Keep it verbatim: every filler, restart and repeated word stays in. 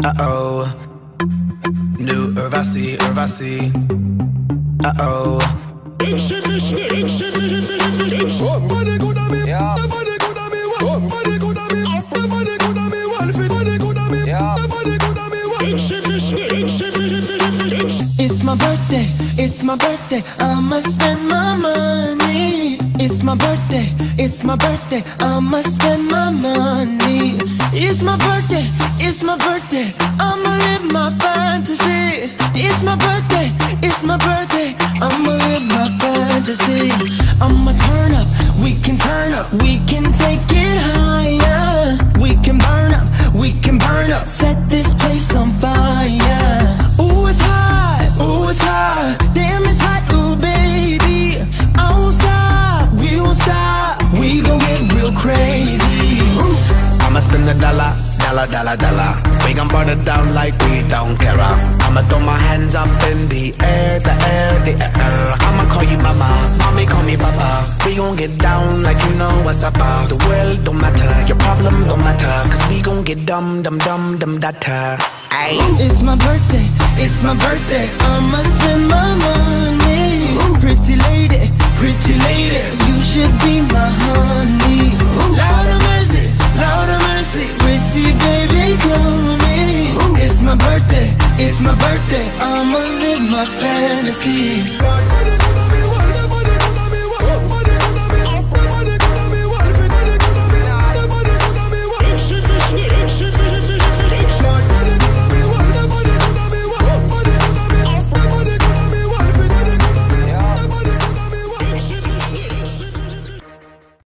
Uh-oh. New Urvasi, Urvasi. Uh-oh. Somebody could have me, somebody could have me, somebody could have me, somebody could have me, one fit, somebody could have me, somebody could have me, one. It's my birthday, it's my birthday, I'ma spend my money. It's my birthday, it's my birthday, I'ma spend my money. It's my birthday, it's my birthday, I'ma live my fantasy. It's my birthday, it's my birthday, I'ma live my fantasy. I'ma turn up, we can turn up, we can take it higher. We can burn up, we can burn up, set this place on fire. Ooh, it's hot, ooh, it's hot, damn it's hot, ooh baby. I won't stop, we won't stop, we gon' get real crazy. I'ma spend a dollar, dollar, dollar, dollar. We gon' burn it down like we don't care. I'ma throw my hands up in the air, the air, the air. I'ma call you mama, mommy call me papa. We gon' get down like you know what's up. The world don't matter, your problem don't matter, cause we gon' get dumb, dumb, dumb, dumb, data. Ay. It's my birthday, it's my birthday, I'ma spend my money. Pretty lady, pretty lady, you should be my honey. Lord of mercy, Lord of mercy, pretty baby, come with me. It's my birthday, it's my birthday, I'ma live my fantasy.